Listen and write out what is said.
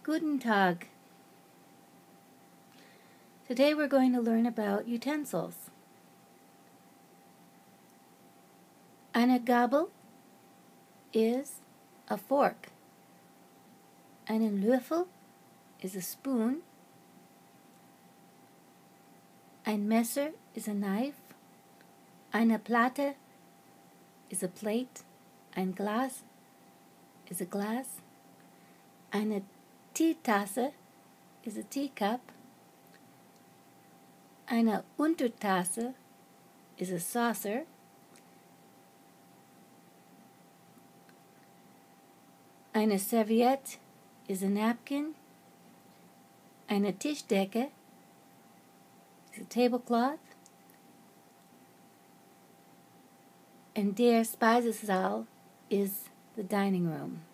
Guten Tag. Today we're going to learn about utensils. Eine Gabel is a fork. Einen Löffel is a spoon. Ein Messer is a knife. Eine Platte is a plate. Ein Glas is a glass. Eine Teetasse is a teacup. Eine Untertasse is a saucer. Eine Serviette is a napkin. Eine Tischdecke is a tablecloth. And der Speisesaal is the dining room.